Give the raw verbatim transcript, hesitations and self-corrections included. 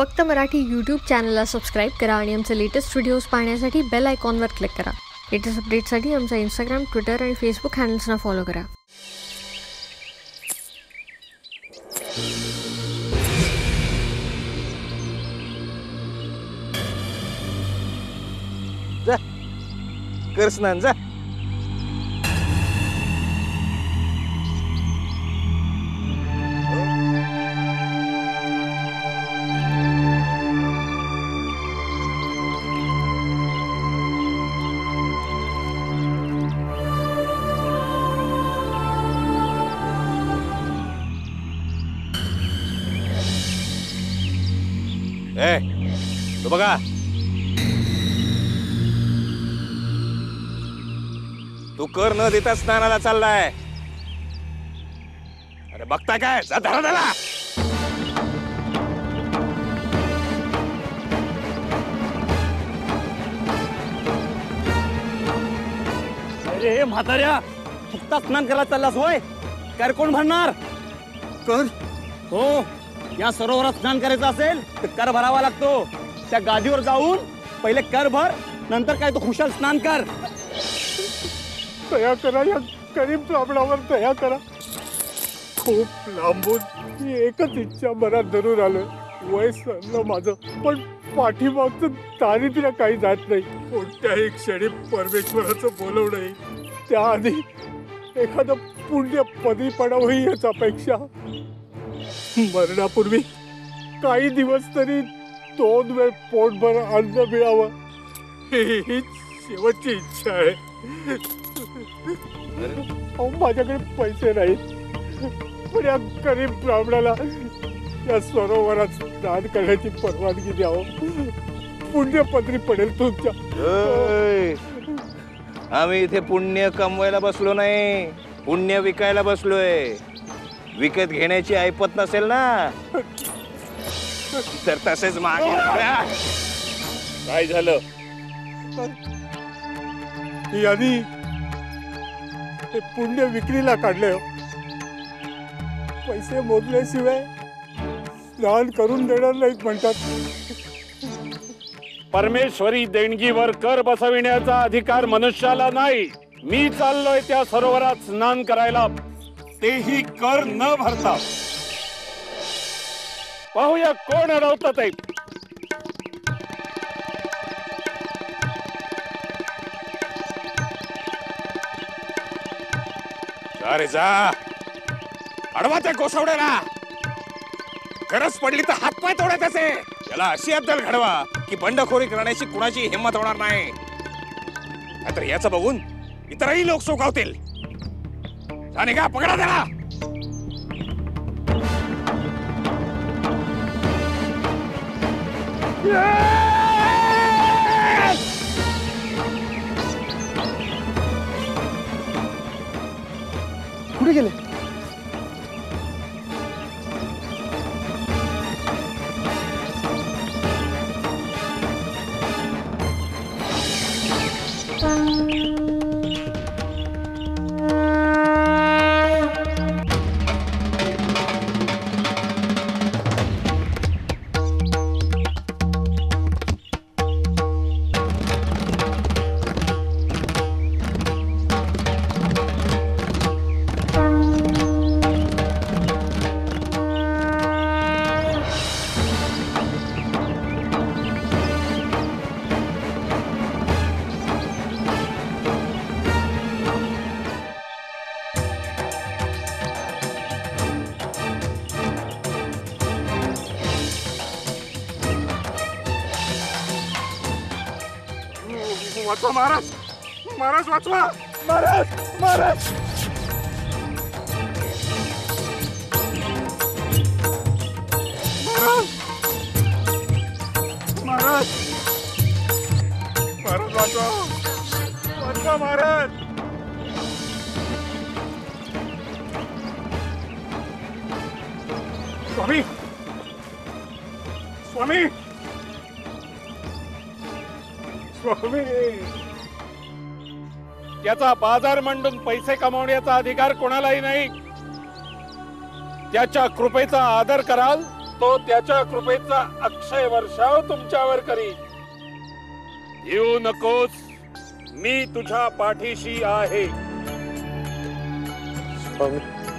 फक्त मराठी यूट्यूब चॅनलला सबस्क्राईब करा आणि आमचे लेटेस्ट व्हिडिओज पाहण्यासाठी बेल आयकॉनवर क्लिक करा. लेटेस्ट अपडेट्ससाठी आमचा इंस्टाग्राम, ट्विटर आणि फेसबुक हँडल्सना फॉलो करा. जा कर स्नान जा. ए तो बघा, तू कर न देता स्नानाला चाललाय. अरे बघताय काय, जा धरा त्याला. अरे म्हाताऱ्या, फक्त स्नान करायला चाललास होय? कर कोण भरणार? कर हो. या सरोवरात स्नान करायचं असेल तर कर भरावा लागतो. त्या गादीवर जाऊन पहिले कर भर, नंतर काय तो खुशाल स्नान कर. दया करा, या गरीब ब्राह्मणावर दया करा. खूप लांबून एकच इच्छा मनात धरून आलोय. वय सरलं माझं, पण पाठीमागचं दारिद्र्य काही जात नाही. कोणत्याही क्षणी परमेश्वराचं बोलवणं येईल. त्याआधी एखादं पुण्य पदी पडावं याच अपेक्षा. मरणापूर्वी काही दिवस तरी दोन वेळ पोटभर अन्न मिळावं ही शेवटची इच्छा आहे. माझ्याकडे पैसे नाहीत, पण या गरीब ब्राह्मणाला या सरोवरात दान करण्याची परवानगी द्यावं. पुण्यपत्री पडेल तुमच्या. आम्ही इथे पुण्य कमवायला बसलो नाही, पुण्य विकायला बसलोय. विकत घेण्याची ऐपत नसेल ना तर तसेच मागे. काय झालं? यांनी ते पुण्य विक्रीला काढले. पैसे मोजल्याशिवाय स्नान करून देणार नाहीत म्हणतात. परमेश्वरी देणगीवर कर बसविण्याचा अधिकार मनुष्याला नाही. मी चाललोय त्या सरोवरात स्नान करायला, तेही कर न भरता. पाहूया कोण अडवतं ते. जा रे जा, अडवा त्या गोसावड्याला. गरज पडली तर हातपाय तोडा त्याचे. त्याला अशी अद्दल घडवा की बंडखोरी करण्याची कुणाची हिंमत होणार नाही. नाहीतर याचं बघून इतरही लोक चोकावतील. जाणे का, पकडा त्याला. कुठे गेले? वाचवा महाराज, महाराज वाचवा. महाराज, महाराज, महाराज, महाराज, महाराज वाचवा, वाचवा महाराज. स्वामी, स्वामी, स्वामी. त्याचा बाजार मांडून पैसे कमावण्याचा अधिकार कोणालाही नाही. त्याच्या कृपेचा आदर कराल तो त्याच्या कृपेचा अक्षय वर्षाव तुमच्यावर करी. येऊ नकोस, मी तुझ्या पाठीशी आहे. स्वामी